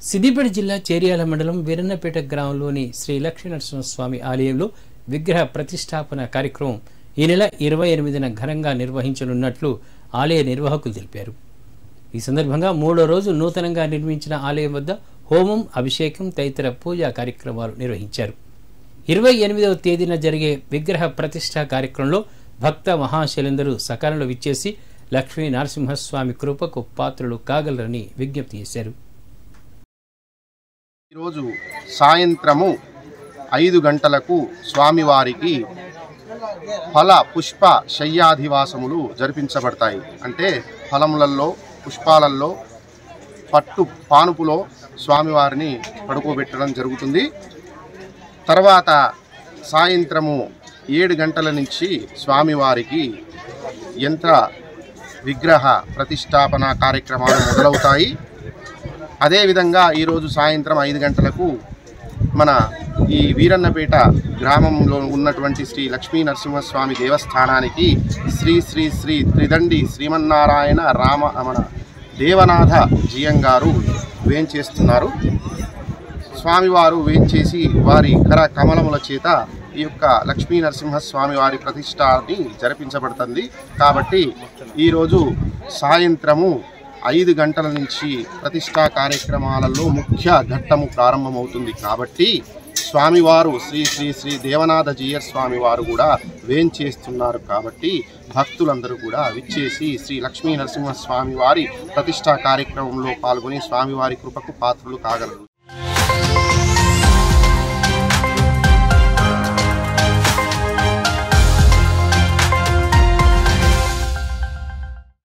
సిద్దిపేట జిల్లా చేర్యాల మండలం వీరన్నపేట గ్రామంలోని శ్రీ లక్ష్మీనరసింహస్వామి ఆలయంలో విగ్రహ ప్రతిష్టాపన కార్యక్రమం ఈ నెల 28న ఘనంగా నిర్వహించనున్నట్లు ఆలయ నిర్వాహకులు తెలిపారు. ఈ సందర్భంగా 3వ రోజు నూతనంగా నిర్మించిన ఆలయం వద్ద హోమం, అభిషేకం తదితర పూజా కార్యక్రమాలు నిర్వహించారు. 28వ తేదీన జరిగే విగ్రహ ప్రతిష్ఠా కార్యక్రమంలో భక్త మహాశైలందరూ సకాలంలో విచ్చేసి లక్ష్మీ నరసింహస్వామి కృపకు పాత్రలు కాగలరని విజ్ఞప్తి చేశారు. ఈరోజు సాయంత్రము 5 గంటలకు స్వామివారికి ఫల పుష్ప శయ్యాధివాసములు జరిపించబడతాయి. అంటే ఫలములలో, పుష్పాలలో, పట్టు పానుపులో స్వామివారిని పడుకోబెట్టడం జరుగుతుంది. తర్వాత సాయంత్రము 7 గంటల నుంచి స్వామివారికి యంత్ర విగ్రహ ప్రతిష్టాపన కార్యక్రమాలు మొదలవుతాయి. అదేవిధంగా ఈరోజు సాయంత్రం 5 గంటలకు మన ఈ వీరన్నపేట గ్రామంలో ఉన్నటువంటి శ్రీ లక్ష్మీ నరసింహస్వామి దేవస్థానానికి శ్రీ శ్రీ శ్రీ త్రిదండి శ్రీమన్నారాయణ మన దేవనాథ జియం గారు వేంచేస్తున్నారు. స్వామివారు వేంచేసి వారి కర కమలముల చేత ఈ యొక్క లక్ష్మీ నరసింహస్వామి వారి ప్రతిష్ఠని జరిపించబడుతుంది. కాబట్టి ఈరోజు సాయంత్రము 5 గంటల నుంచి ప్రతిష్టా కార్యక్రమాలలో ముఖ్య ఘట్టము ప్రారంభమవుతుంది. కాబట్టి స్వామివారు శ్రీ శ్రీ శ్రీ దేవనాథ జియర్ స్వామివారు కూడా వేంచేస్తున్నారు. కాబట్టి భక్తులందరూ కూడా విచ్చేసి శ్రీ లక్ష్మీ నరసింహస్వామి వారి ప్రతిష్టా కార్యక్రమంలో పాల్గొని స్వామివారి కృపకు పాత్రలు కాగలరు.